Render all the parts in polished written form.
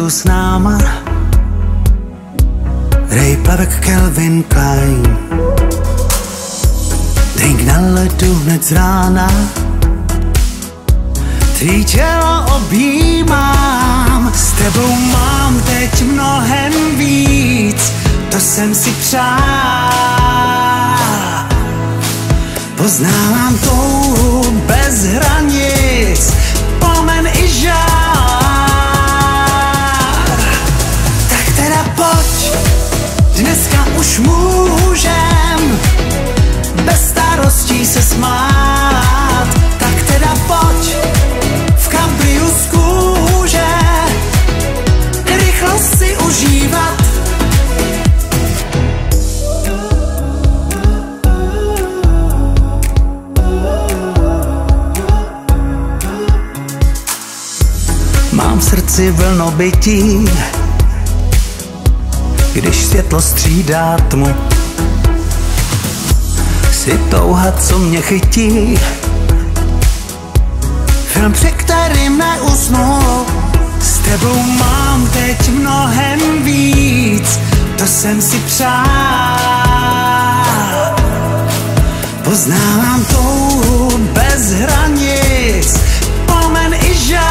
tu s náma. Ray Plavek, Calvin Klein. Drink na ledu hned z rána. Tvý tělo objímám. S tebou mám teď mnohem víc, to jsem si přál. Poznávám touhu bez hranic, plamen i žár. Tak teda pojď, dneska už můžem bez starostí se smát. Tak teda pojď, v kabriu z kůže rychlost si užívat. Mám v srdci vlnobytí, když světlo střídá tmu. Jsi touha, co mě chytí, film, při kterým neusnu. S tebou mám teď mnohem víc, to jsem si přál. Poznávám touhu bez hranic, plamen i žár.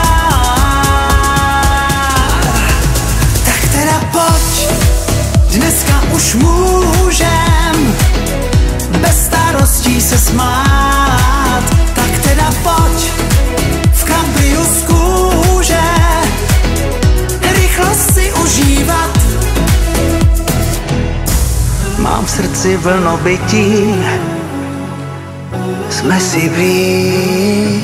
Tak teda pojď, dneska už můžem bez starostí se smát. Tak teda pojď, v kabriu z kůže rychlost si užívat. Mám v srdci vlnobytí, jsme si blíž.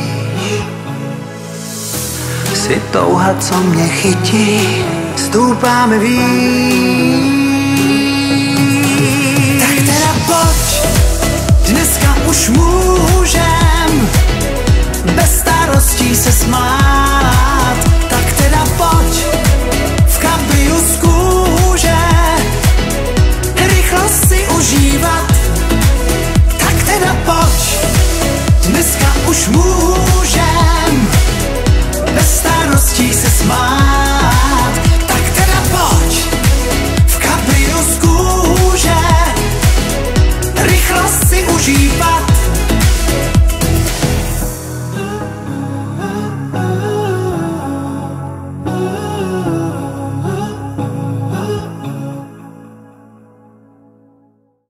Jsi touha, co mě chytí, stoupáme výš.